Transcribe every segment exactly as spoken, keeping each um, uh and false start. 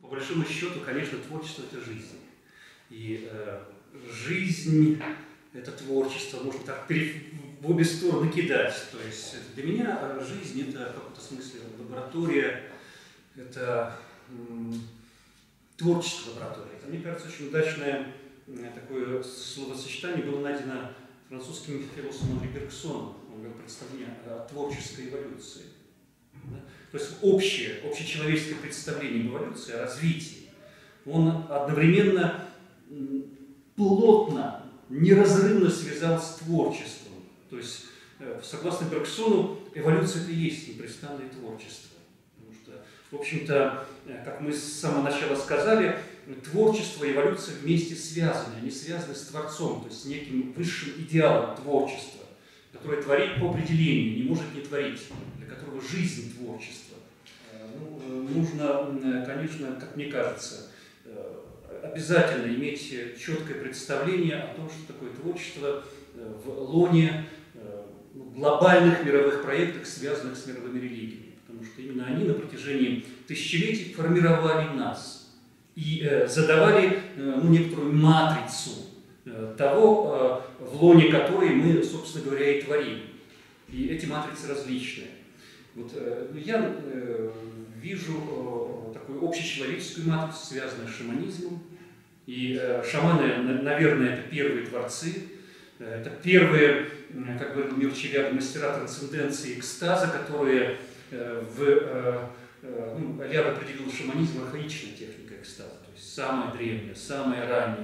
большому счету, конечно, творчество – это жизнь. И э, жизнь – это творчество, можно так в обе стороны кидать. То есть для меня жизнь – это в каком-то смысле лаборатория, это м, творческая лаборатория. Это, мне кажется, очень удачное такое словосочетание было найдено французским философом Анри Бергсоном. Он говорил представление о творческой эволюции. Да? То есть общее, общечеловеческое представление об эволюции, о развитии, он одновременно плотно, неразрывно связал с творчеством. То есть, согласно Бергсону, эволюция – это и есть непрестанное творчество. Потому что, в общем-то, как мы с самого начала сказали, творчество и эволюция вместе связаны, они связаны с Творцом, то есть с неким высшим идеалом творчества, которое творит по определению, не может не творить, для которого жизнь творчества. Ну, нужно, конечно, как мне кажется, обязательно иметь четкое представление о том, что такое творчество в лоне глобальных мировых проектов, связанных с мировыми религиями, потому что именно они на протяжении тысячелетий формировали нас и э, задавали э, ну, некоторую матрицу э, того, э, в лоне которой мы, собственно говоря, и творим. И эти матрицы различные. Вот, э, я э, вижу э, такую общечеловеческую матрицу, связанную с шаманизмом. И э, шаманы, наверное, это первые творцы, э, это первые, э, как говорил Мир Челябы, мастера трансценденции и экстаза, которые э, в... Э, Ну, Ляд определил шаманизм архаичной техникой экстаза, то есть самая древняя, самая ранняя.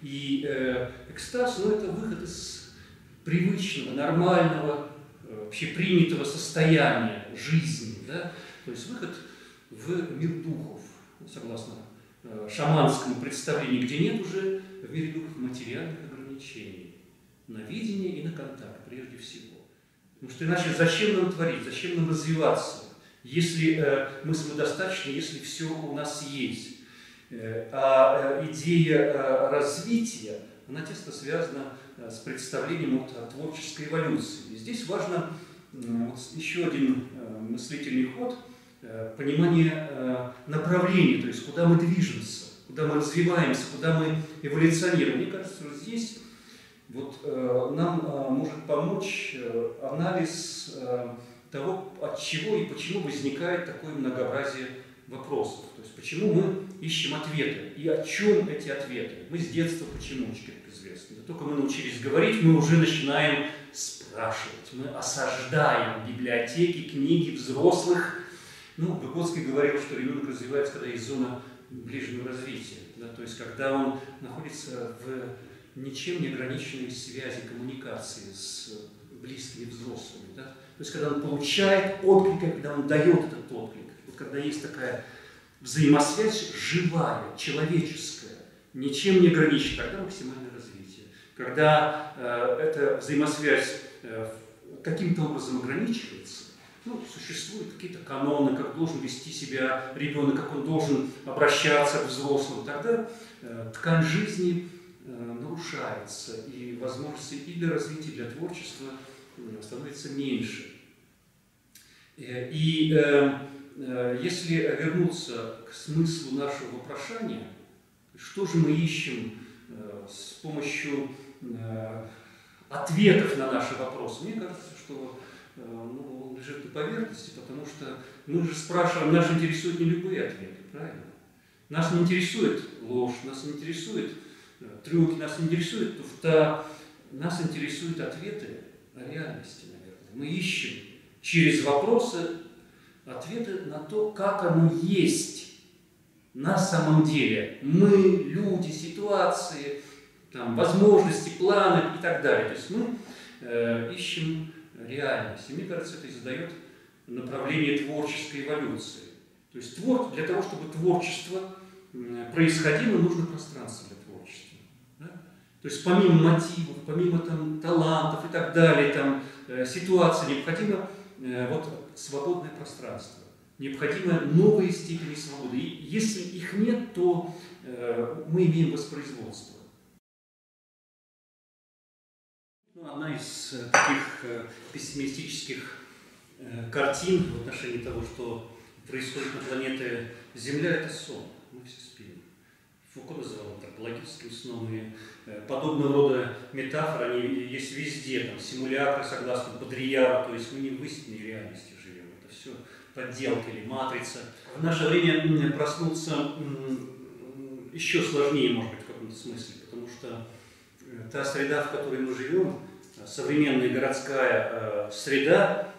И э, экстаз, ну, это выход из привычного, нормального, э, общепринятого состояния жизни, да? То есть выход в мир духов, согласно э, шаманскому представлению, где нет уже в мире духов материальных ограничений на видение и на контакт, прежде всего. Потому что иначе зачем нам творить, зачем нам развиваться? Если э, мы самодостаточны, если все у нас есть. Э, а э, идея э, развития, она тесно связана э, с представлением вот, о творческой эволюции. И здесь важно э, вот, еще один э, мыслительный ход, э, понимание э, направления, то есть куда мы движемся, куда мы развиваемся, куда мы эволюционируем. Мне кажется, что здесь вот, э, нам э, может помочь э, анализ э, того, от чего и почему возникает такое многообразие вопросов. То есть, почему мы ищем ответы и о чем эти ответы. Мы с детства почемучки, как известно. Да только мы научились говорить, мы уже начинаем спрашивать. Мы осаждаем библиотеки, книги взрослых. Ну, Выгодский говорил, что ребенок развивается, когда есть зона ближнего развития. Да? То есть, когда он находится в ничем не ограниченной связи, коммуникации с близкими взрослыми. Да? То есть, когда он получает отклик, когда он дает этот отклик. Вот когда есть такая взаимосвязь живая, человеческая, ничем не ограничена, тогда максимальное развитие. Когда э, эта взаимосвязь э, каким-то образом ограничивается, ну, существуют какие-то каноны, как должен вести себя ребенок, как он должен обращаться к взрослым, тогда э, ткань жизни э, нарушается, и возможности и для развития, и для творчества становится меньше. И э, э, если вернуться к смыслу нашего вопрошания, что же мы ищем э, с помощью э, ответов на наши вопросы, мне кажется, что э, ну, он лежит на поверхности, потому что мы же спрашиваем, нас интересуют не любые ответы, правильно? Нас не интересует ложь, нас не интересует э, трюки, нас не интересует туфта, нас интересуют ответы о реальности, наверное. Мы ищем через вопросы ответы на то, как оно есть на самом деле. Мы, люди, ситуации, там, возможности, планы и так далее. То есть мы э, ищем реальность. И мне кажется, это и задает направление творческой эволюции. То есть твор, для того, чтобы творчество э, происходило, нужно пространство для творчества. Да? То есть помимо мотивов, помимо там, талантов и так далее, там, э, ситуации, необходимо э, вот, свободное пространство. Необходимы новые степени свободы. И если их нет, то э, мы имеем воспроизводство. Ну, одна из э, таких э, пессимистических э, картин в отношении того, что происходит на планете Земля, это сон. мы все спим. Фуко называл так логическим сном, и э, подобного рода метафоры, они есть везде, там, симулякры, согласно Бодрияра, то есть мы не в истинной реальности живем, это все подделка или матрица. В наше время проснуться еще сложнее, может быть, в каком-то смысле, потому что та среда, в которой мы живем, современная городская среда,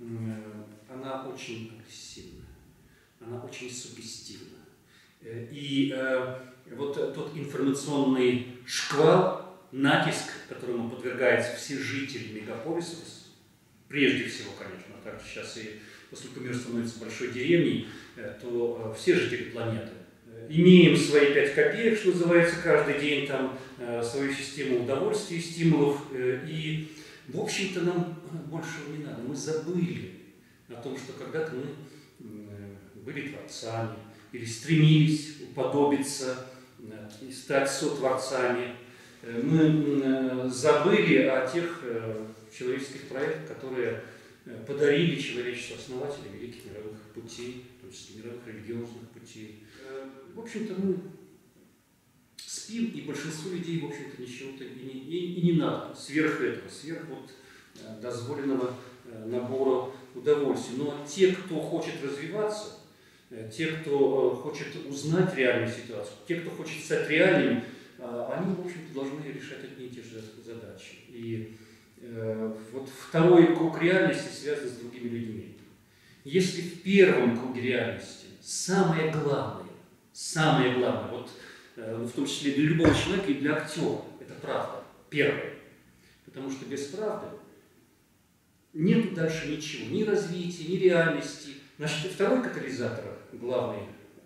она очень агрессивна, она очень суггестивна. И вот тот информационный шквал, натиск, которому подвергаются все жители мегаполисов, прежде всего, конечно, а также сейчас и поскольку мир становится большой деревней, то все жители планеты имеем свои пять копеек, что называется, каждый день там свою систему удовольствий, стимулов, и, в общем-то, нам большего не надо. Мы забыли о том, что когда-то мы были творцами или стремились уподобиться и стать сотворцами. Мы забыли о тех человеческих проектах, которые подарили человечеству основатели великих мировых путей, то есть мировых религиозных путей. В общем-то, мы спим, и большинству людей, в общем-то, ничего-то и не, и, и не надо сверх этого, сверх вот дозволенного набора удовольствий. Но те, кто хочет развиваться, те, кто хочет узнать реальную ситуацию, те, кто хочет стать реальными, они, в общем-то, должны решать одни и те же задачи. И э, вот второй круг реальности связан с другими людьми. Если в первом круге реальности самое главное, самое главное, вот э, в том числе для любого человека и для актера, это правда, первое. Потому что без правды нет дальше ничего, ни развития, ни реальности. Значит, второй катализатор главной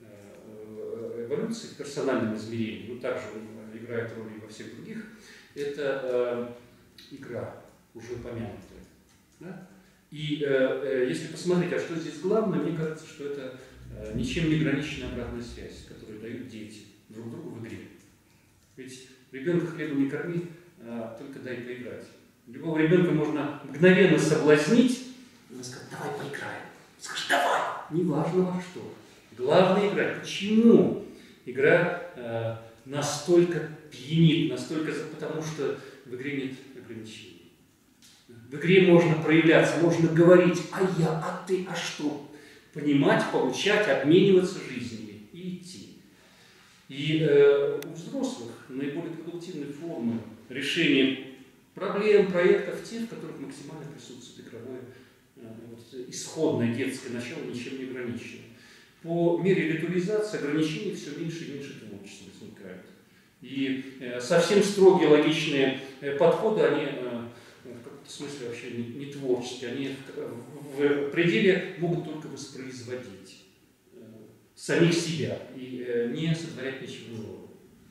э, эволюции в персональном измерении, ну также играет роль и во всех других, это э, игра, уже упомянутая. Да? И э, если посмотреть, а что здесь главное, мне кажется, что это э, ничем не ограниченная обратная связь, которую дают дети друг другу в игре. Ведь ребенка хлебом не корми, а только дай поиграть. Любого ребенка можно мгновенно соблазнить, и сказать, давай поиграем. Скажешь, давай, неважно во что. Главное играть. Почему? Игра э, настолько пьянит, настолько, потому что в игре нет ограничений. В игре можно проявляться, можно говорить, а я, а ты, а что? Понимать, получать, обмениваться жизнями и идти. И э, у взрослых наиболее продуктивные формы решения проблем, проектов, те, в которых максимально присутствует игровое э, вот, исходное детское начало, ничем не ограничено. По мере ритуализации ограничений все меньше и меньше творчества возникает. И э, совсем строгие логичные э, подходы, они э, в каком-то смысле вообще не, не творческие, они в, в пределе могут только воспроизводить э, самих себя и э, не сотворять ничего нового.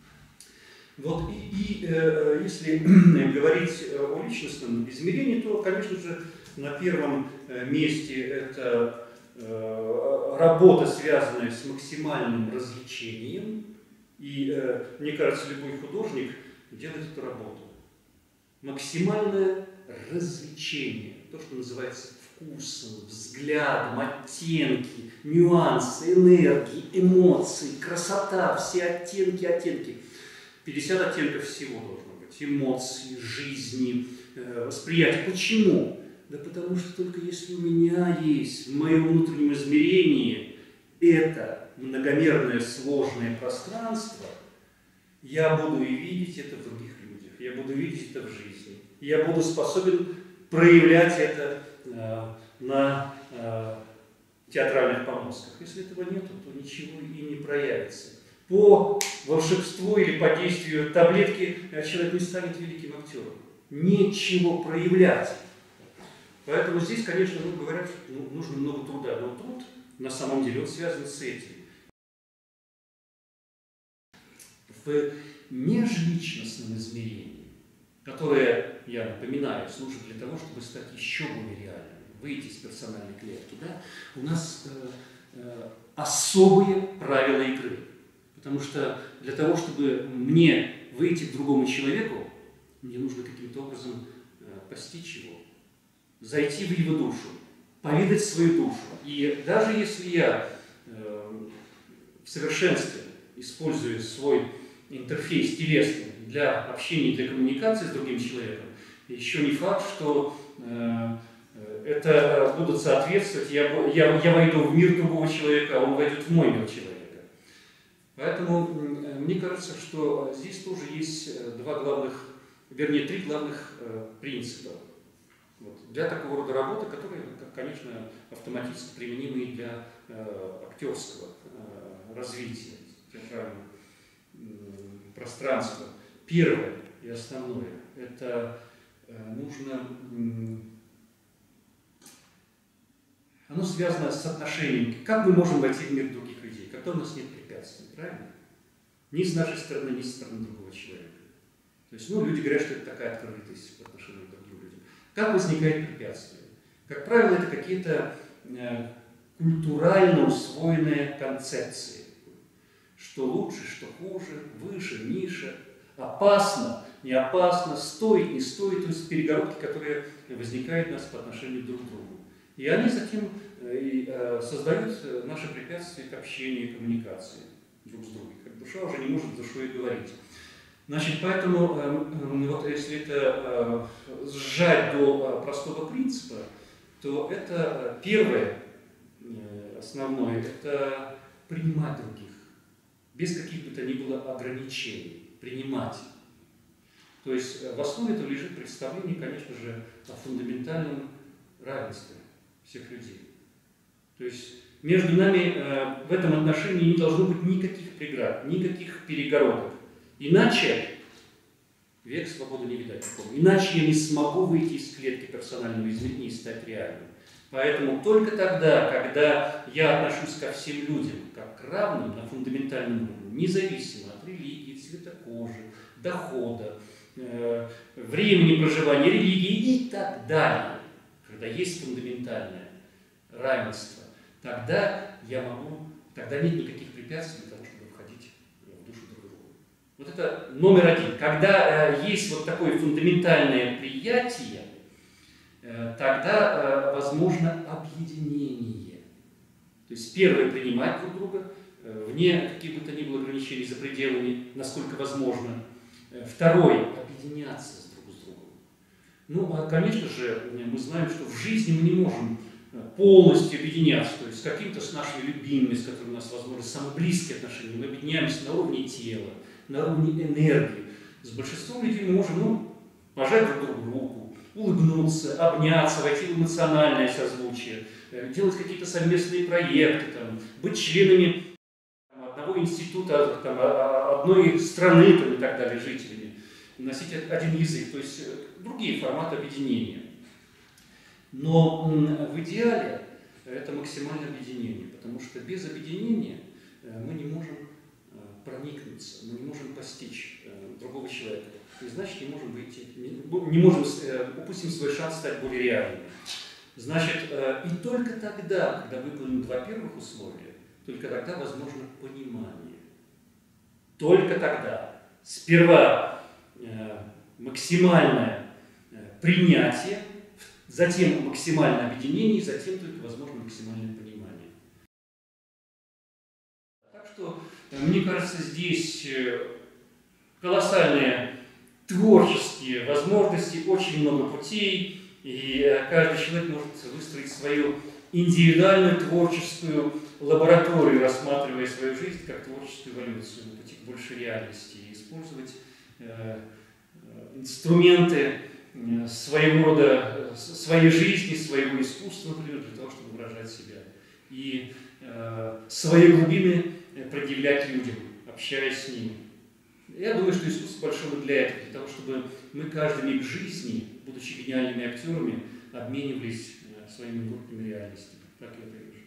Вот, и, и э, если говорить о личностном измерении, то, конечно же, на первом месте это э, работа, связанная с максимальным развлечением. И э, мне кажется, любой художник делает эту работу. Максимальное развлечение, то, что называется вкусом, взглядом, оттенки, нюансы, энергии, эмоции, красота, все оттенки, оттенки. пятьдесят оттенков всего должно быть. Эмоций, жизни, э, восприятия. Почему? Да потому что только если у меня есть в моем внутреннем измерении это многомерное сложное пространство, я буду и видеть это в других людях, я буду видеть это в жизни. Я буду способен проявлять это э, на э, театральных помостках. Если этого нет, то ничего и не проявится. По волшебству или по действию таблетки человек не станет великим актером. Нечего проявлять. Поэтому здесь, конечно, ну, говорят, что ну, нужно много труда. Но труд, на самом деле, он связан с этим. В межличностном измерении, которое, я напоминаю, служит для того, чтобы стать еще более реальным, выйти из персональной клетки, да, у нас э, э, особые правила игры. Потому что для того, чтобы мне выйти к другому человеку, мне нужно каким-то образом э, постичь его, зайти в его душу, повидать свою душу. И даже если я э, в совершенстве используя свой интерфейс телесный для общения, для коммуникации с другим человеком, еще не факт, что э, это будут соответствовать, я, я, я войду в мир другого человека, а он войдет в мой мир человека. Поэтому мне кажется, что здесь тоже есть два главных, вернее, три главных э, принципа вот, для такого рода работы, которые, конечно, автоматически применимы и для э, актерского э, развития театрального э, пространства. Первое и основное – это э, нужно… Э, оно связано с отношениями. Как мы можем войти в мир других людей, когда у нас нет препятствий, правильно? Ни с нашей стороны, ни со стороны другого человека. То есть, ну, люди говорят, что это такая открытость по отношению к другим людям. Как возникает препятствие? Как правило, это какие-то э, культурально усвоенные концепции. Что лучше, что хуже, выше, ниже, опасно, не опасно, стоит, не стоит. То есть перегородки, которые возникают у нас по отношению друг к другу. И они затем э, э, создают наши препятствия к общению и коммуникации друг с другом. Как душа уже не может с душой говорить. Значит, поэтому, э, вот если это э, сжать до э, простого принципа, то это э, первое, э, основное, это принимать других, без каких бы то ни было ограничений, принимать. То есть э, в основе этого лежит представление, конечно же, о фундаментальном равенстве всех людей. То есть между нами э, в этом отношении не должно быть никаких преград, никаких перегородок. Иначе век свободы не видать такого. Иначе я не смогу выйти из клетки персонального измерения и стать реальным. Поэтому только тогда, когда я отношусь ко всем людям как к равным на фундаментальном уровне, независимо от религии, цвета кожи, дохода, э, времени проживания, религии и так далее, когда есть фундаментальное равенство, тогда я могу, тогда нет никаких препятствий для того, чтобы входить в душу друг друга. Вот это номер один. Когда э, есть вот такое фундаментальное приятие, э, тогда э, возможно объединение. То есть первое — принимать друг друга, э, вне каких бы то ни было ограничений, за пределами, насколько возможно. Э, второе — объединяться с друг с другом. Ну, а, конечно же, мы знаем, что в жизни мы не можем полностью объединяться, то есть с каким-то с нашими любимыми, с которыми у нас, возможно, самые близкие отношения. Мы объединяемся на уровне тела, на уровне энергии. С большинством людей мы можем, ну, пожать друг другу руку, улыбнуться, обняться, войти в эмоциональное созвучие, делать какие-то совместные проекты, там, быть членами одного института, там, одной страны там, и так далее, жителями, носить один язык, то есть другие форматы объединения. Но в идеале это максимальное объединение, потому что без объединения мы не можем проникнуться, мы не можем постичь другого человека. И значит, не можем выйти, не можем, упустим свой шанс стать более реальными. Значит, и только тогда, когда выполнены два первых условия, только тогда возможно понимание. Только тогда. Сперва максимальное принятие, затем максимальное объединение, затем только возможно максимальное понимание. Так что, мне кажется, здесь колоссальные творческие возможности, очень много путей, и каждый человек может выстроить свою индивидуальную творческую лабораторию, рассматривая свою жизнь как творческую эволюцию на пути к большей реальности, и использовать э, инструменты своего рода, своей жизни, своего искусства, например, для того, чтобы выражать себя. И э, свои глубины предъявлять людям, общаясь с ними. Я думаю, что искусство большое для этого, для того, чтобы мы каждый миг жизни, будучи гениальными актерами, обменивались э, своими группами реальностями. Так я это вижу.